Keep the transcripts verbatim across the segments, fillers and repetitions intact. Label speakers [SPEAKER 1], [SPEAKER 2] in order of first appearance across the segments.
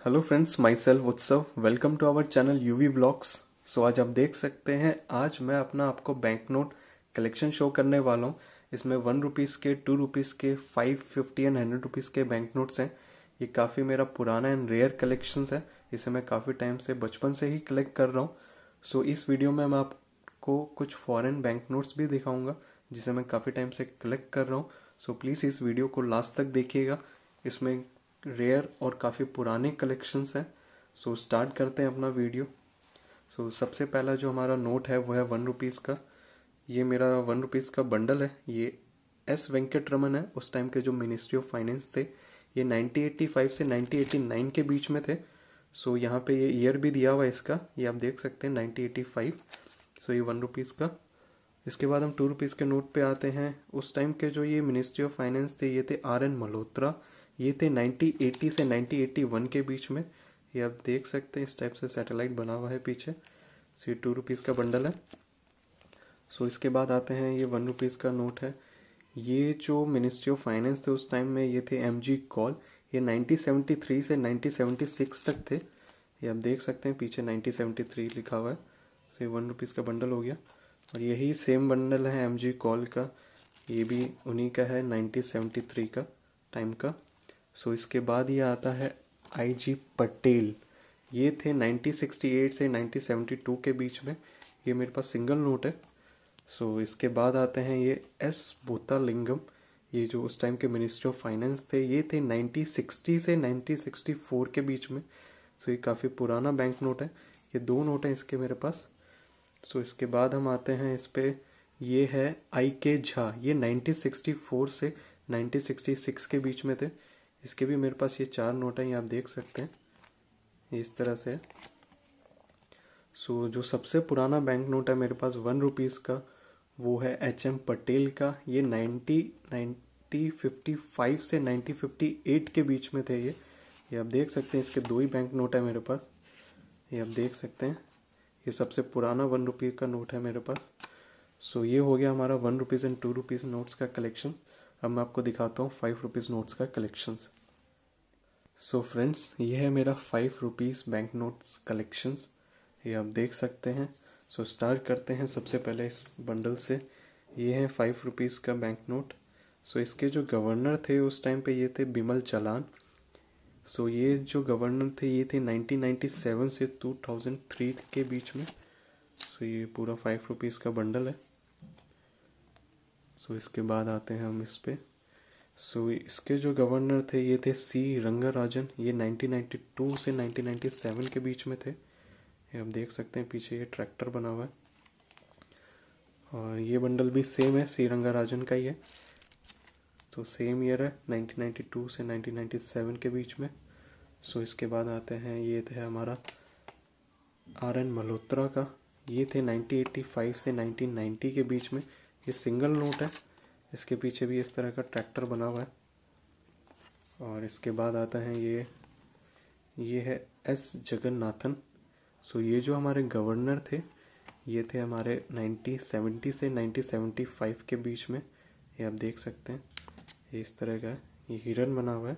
[SPEAKER 1] Hello friends, myself Utsav. Welcome to our channel UV blogs. So आज आप देख सकते हैं, आज मैं अपना आपको बैंक नोट कलेक्शन शो करने वाला हूँ। इसमें वन रुपीज़ के, टू रुपीज़ के, five fifty and hundred rupees के बैंक नोट्स हैं। ये काफ़ी मेरा पुराना एंड रेयर कलेक्शंस है। इसे मैं काफ़ी टाइम से, बचपन से ही कलेक्ट कर रहा हूँ। सो इस वीडियो में मैं आपको कुछ फॉरेन बैंक नोट्स भी दिखाऊंगा जिसे मैं काफ़ी टाइम से कलेक्ट कर रहा हूँ। सो प्लीज़ इस वीडियो को लास्ट तक देखिएगा। इसमें रेयर और काफ़ी पुराने कलेक्शंस हैं। सो स्टार्ट करते हैं अपना वीडियो। सो सबसे पहला जो हमारा नोट है वो है वन रुपीज़ का। ये मेरा वन रुपीज़ का बंडल है। ये एस वेंकट रमन है, उस टाइम के जो मिनिस्ट्री ऑफ फाइनेंस थे। ये नाइनटीन एटी फाइव से नाइनटीन एटी नाइन के बीच में थे। सो यहाँ पे ये ईयर भी दिया हुआ है इसका, ये आप देख सकते हैं नाइनटीन एटी फाइव। सो ये वन रुपीज़ का। इसके बाद हम टू रुपीज़ के नोट पे आते हैं। उस टाइम के जो ये मिनिस्ट्री ऑफ फाइनेंस थे, ये थे आर एन मल्होत्रा। ये थे नाइनटीन एटी से नाइनटीन एटी वन के बीच में। ये आप देख सकते हैं, इस टाइप से सैटेलाइट बना हुआ है पीछे। सो ये टू रुपीज़ का बंडल है। सो इसके बाद आते हैं, ये वन रुपीज़ का नोट है। ये जो मिनिस्ट्री ऑफ फाइनेंस थे उस टाइम में, ये थे एम जी कॉल। ये नाइनटीन सेवेंटी थ्री से नाइनटीन सेवेंटी सिक्स तक थे। ये आप देख सकते हैं, पीछे नाइनटीन सेवेंटी थ्री लिखा हुआ है। सो ये वन रुपीज़ का बंडल हो गया। और यही सेम बंडल है एम जी कॉल का, ये भी उन्हीं का है, नाइनटीन सेवेंटी थ्री का टाइम का। सो इसके बाद ये आता है आई जी पटेल। ये थे नाइनटीन सिक्सटी एट से नाइनटीन सेवेंटी टू के बीच में। ये मेरे पास सिंगल नोट है। सो इसके बाद आते हैं ये एस भूतालिंगम। ये जो उस टाइम के मिनिस्ट्री ऑफ फाइनेंस थे, ये थे नाइनटीन सिक्सटी से नाइनटीन सिक्सटी फोर के बीच में। सो ये काफ़ी पुराना बैंक नोट है। ये दो नोट हैं इसके मेरे पास। सो इसके बाद हम आते हैं इस पे, ये है आई के झा। ये नाइनटीन सिक्सटी फोर से नाइनटीन सिक्सटी सिक्स के बीच में थे। इसके भी मेरे पास ये चार नोट हैं, ये आप देख सकते हैं, इस तरह से। सो जो सबसे पुराना बैंक नोट है मेरे पास वन रुपीज़ का, वो है एच एम पटेल का। ये नाइनटी नाइनटीन फिफ्टी फाइव से नाइनटीन फिफ्टी एट के बीच में थे ये। ये आप देख सकते हैं, इसके दो ही बैंक नोट है मेरे पास। ये आप देख सकते हैं, ये सबसे पुराना वन रुपये का नोट है मेरे पास। सो ये हो गया हमारा one rupees and two rupees notes का कलेक्शन। अब मैं आपको दिखाता हूँ फाइव रुपीज़ नोट्स का कलेक्शंस। सो फ्रेंड्स, ये है मेरा five rupees bank notes collections, ये आप देख सकते हैं। सो so, स्टार्ट करते हैं सबसे पहले इस बंडल से। ये है फाइव रुपीज़ का बैंक नोट। सो so, इसके जो गवर्नर थे उस टाइम पे, ये थे बिमल चालान। सो so, ये जो गवर्नर थे ये थे नाइनटीन नाइंटी सेवन से टू थाउज़ेंड थ्री के बीच में। सो so, ये पूरा फाइव रुपीज़ का बंडल है। सो so, इसके बाद आते हैं हम इस पे। सो so, इसके जो गवर्नर थे ये थे सी रंगाराजन। ये नाइनटीन नाइंटी टू से नाइनटीन नाइंटी सेवन के बीच में थे। ये आप देख सकते हैं, पीछे ये ट्रैक्टर बना हुआ है। और ये बंडल भी सेम है, सी रंगाराजन का ही है। तो सेम ईयर है, नाइनटीन नाइंटी टू से नाइनटीन नाइंटी सेवन के बीच में। सो so, इसके बाद आते हैं, ये थे हमारा आर एन मल्होत्रा का। ये थे नाइनटीन एटी फाइव से नाइनटीन नाइंटी के बीच में। ये सिंगल नोट है, इसके पीछे भी इस तरह का ट्रैक्टर बना हुआ है। और इसके बाद आता है ये ये है एस जगन्नाथन। सो ये जो हमारे गवर्नर थे, ये थे हमारे नाइनटीन सेवेंटी से नाइनटीन सेवेंटी फाइव के बीच में। ये आप देख सकते हैं, ये इस तरह का है, ये हिरन बना हुआ है।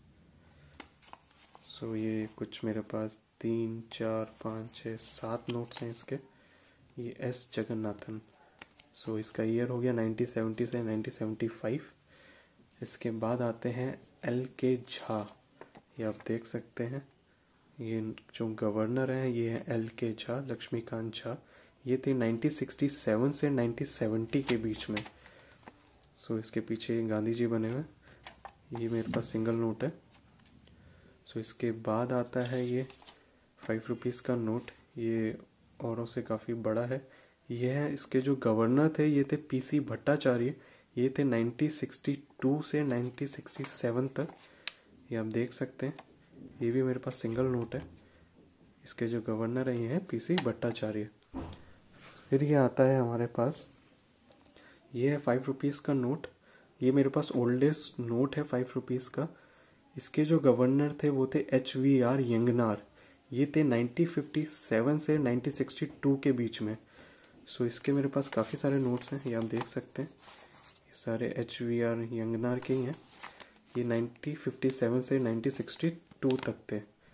[SPEAKER 1] सो ये कुछ मेरे पास तीन चार पाँच छः सात नोट्स हैं इसके। ये एस जगन्नाथन। सो so, इसका ईयर हो गया नाइनटीन सेवेंटी से नाइनटीन सेवेंटी फाइव। इसके बाद आते हैं एल के झा। ये आप देख सकते हैं, ये जो गवर्नर हैं ये है एल के झा, लक्ष्मीकांत झा। ये थे नाइनटीन सिक्सटी सेवन से नाइनटीन सेवेंटी के बीच में। सो so, इसके पीछे गांधी जी बने हुए। ये मेरे पास सिंगल नोट है। सो so, इसके बाद आता है ये फाइव रुपीज़ का नोट। ये औरों से काफ़ी बड़ा है। ये है, इसके जो गवर्नर थे ये थे पी सी भट्टाचार्य। ये थे नाइनटीन सिक्सटी टू से नाइनटीन सिक्सटी सेवन तक। ये आप देख सकते हैं, ये भी मेरे पास सिंगल नोट है। इसके जो गवर्नर हैं ये हैं पी सी भट्टाचार्य। फिर ये आता है हमारे पास, ये है फाइव रुपीज़ का नोट। ये मेरे पास ओल्डेस्ट नोट है फाइव रुपीज़ का। इसके जो गवर्नर थे वो थे एच वी आर यंगनार। ये थे नाइनटीन फिफ्टी सेवन से नाइनटीन सिक्सटी टू के बीच में। सो so, इसके मेरे पास काफ़ी सारे नोट्स हैं, ये आप देख सकते हैं, ये सारे एच वी आर यंगनार के ही हैं। ये नाइनटीन फिफ्टी सेवन से नाइनटीन सिक्सटी टू तक थे।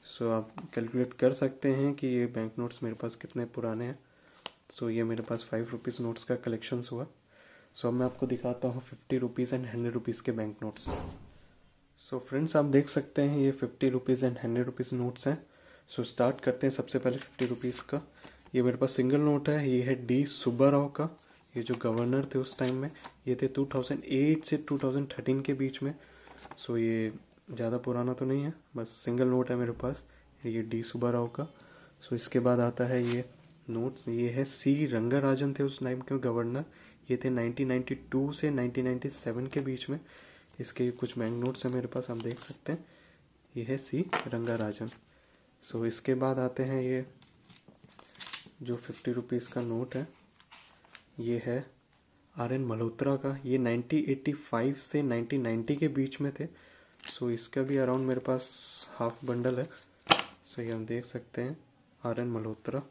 [SPEAKER 1] सो so, आप कैलकुलेट कर सकते हैं कि ये बैंक नोट्स मेरे पास कितने पुराने हैं। सो so, ये मेरे पास फाइव रुपीज़ नोट्स का कलेक्शंस हुआ। सो so, अब मैं आपको दिखाता हूँ fifty rupees and hundred rupees के बैंक नोट्स। सो फ्रेंड्स, आप देख सकते हैं ये fifty rupees and hundred rupees notes हैं। सो so, स्टार्ट करते हैं सबसे पहले फिफ्टी रुपीज़ का। ये मेरे पास सिंगल नोट है, ये है डी सुब्बाराव का। ये जो गवर्नर थे उस टाइम में, ये थे टू थाउज़ेंड एट से टू थाउज़ेंड थर्टीन के बीच में। सो so, ये ज़्यादा पुराना तो नहीं है, बस सिंगल नोट है मेरे पास, ये डी सुब्बाराव का। सो so, इसके बाद आता है ये नोट्स, ये है सी रंगाराजन थे उस टाइम के गवर्नर। ये थे नाइनटीन नाइंटी टू से नाइनटीन नाइंटी सेवन के बीच में। इसके कुछ बैंक नोट्स हैं मेरे पास, आप देख सकते हैं। ये है सी रंगाराजन। सो so, इसके बाद आते हैं ये जो फिफ्टी रुपीज़ का नोट है, ये है आर एन मल्होत्रा का। ये नाइनटीन एटी फाइव से नाइनटीन नाइंटी के बीच में थे। सो so, इसका भी अराउंड मेरे पास हाफ बंडल है। सो so, ये हम देख सकते हैं, R N Malhotra.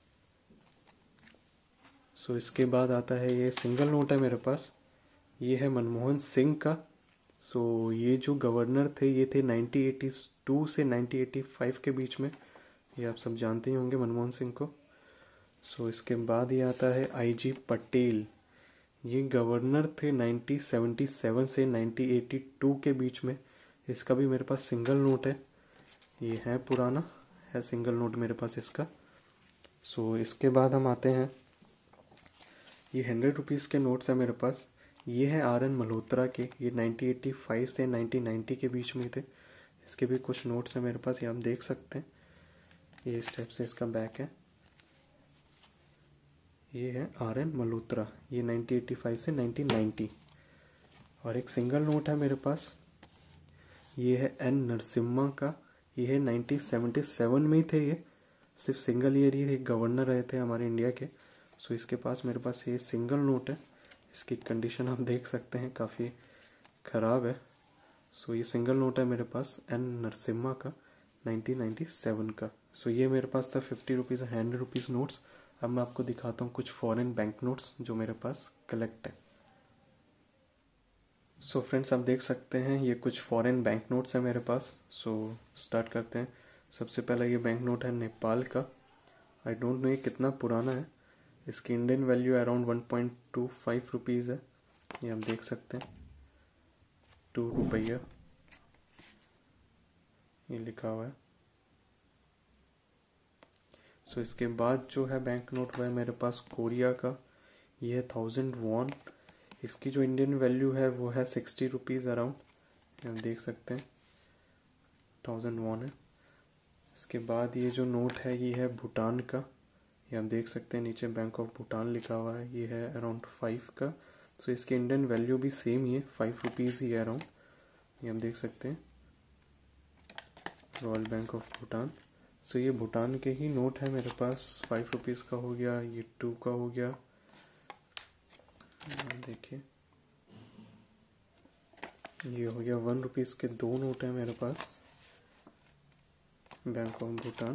[SPEAKER 1] So so, इसके बाद आता है ये सिंगल नोट है मेरे पास, ये है मनमोहन सिंह का। सो so, ये जो गवर्नर थे ये थे नाइनटीन एटी टू से नाइनटीन एटी फाइव के बीच में। ये आप सब जानते ही होंगे मनमोहन सिंह को। सो so, इसके बाद ये आता है आई जी पटेल। ये गवर्नर थे नाइनटीन सेवेंटी सेवन से नाइनटीन एटी टू के बीच में। इसका भी मेरे पास सिंगल नोट है, ये है पुराना है सिंगल नोट मेरे पास इसका। सो so, इसके बाद हम आते हैं, ये हंड्रेड रुपीज़ के नोट्स हैं मेरे पास। ये है आर एन मल्होत्रा के, ये नाइनटीन एटी फाइव से नाइनटीन नाइंटी के बीच में थे। इसके भी कुछ नोट्स हैं मेरे पास, ये आप देख सकते हैं। ये इस टाइप से इसका बैक है। ये है आर एन मल्होत्रा, ये नाइनटीन एटी फाइव से नाइनटीन नाइंटी। और एक सिंगल नोट है मेरे पास, ये है एन नरसिम्हा का। ये है नाइनटीन सेवेंटी सेवन में ही थे, ये सिर्फ सिंगल ईयर ही गवर्नर रहे थे हमारे इंडिया के। सो इसके पास मेरे पास ये सिंगल नोट है। इसकी कंडीशन आप देख सकते हैं, काफ़ी ख़राब है। सो ये सिंगल नोट है मेरे पास एन नरसिम्हा का, नाइनटीन नाइंटी सेवन का। सो ये मेरे पास था fifty rupees hundred rupees notes. अब मैं आपको दिखाता हूँ कुछ फॉरेन बैंक नोट्स जो मेरे पास कलेक्ट है। सो so फ्रेंड्स, आप देख सकते हैं ये कुछ फॉरेन बैंक नोट्स हैं मेरे पास। सो so, स्टार्ट करते हैं। सबसे पहला ये बैंक नोट है नेपाल का। आई डोंट नो ये कितना पुराना है। इसकी Indian value around one point two five rupees है, ये आप देख सकते हैं। टू रुपया ये लिखा हुआ है। सो so, इसके बाद जो है बैंक नोट हुआ है मेरे पास कोरिया का। ये है थाउजेंड वॉन। इसकी जो इंडियन वैल्यू है वो है सिक्सटी रुपीज़ अराउंड, आप देख सकते हैं। थाउजेंड वॉन है। इसके बाद ये जो नोट है ये है भूटान का। ये आप देख सकते हैं, नीचे बैंक ऑफ भूटान लिखा हुआ है। ये है अराउंड फाइव का। सो so, इसकी इंडियन वैल्यू भी सेम ही है, फाइव रुपीज़ ही है अराउंड, ये हम देख सकते हैं। Royal Bank of Bhutan. So ये भूटान के ही नोट है मेरे पास। फाइव रुपीज़ का हो गया, ये टू का हो गया। देखिए ये हो गया वन रुपीज़ के दो नोट है मेरे पास, बैंक ऑफ भूटान।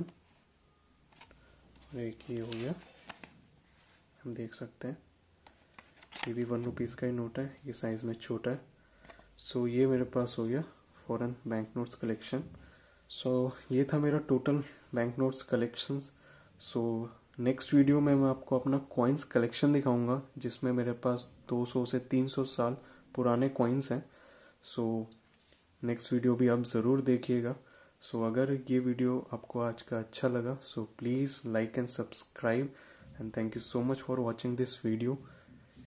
[SPEAKER 1] और एक ये हो गया, हम देख सकते हैं ये भी वन रुपीज़ का ही नोट है, ये साइज़ में छोटा है। सो so, ये मेरे पास हो गया foreign bank notes collection. So ये था मेरा total bank notes collections. So next video में मैं आपको अपना कॉइन्स कलेक्शन दिखाऊंगा, जिसमें मेरे पास दो सौ से तीन सौ साल पुराने कॉइन्स हैं। सो नेक्स्ट वीडियो भी आप ज़रूर देखिएगा। सो so, अगर ये वीडियो आपको आज का अच्छा लगा, so please like and subscribe and thank you so much for watching this video.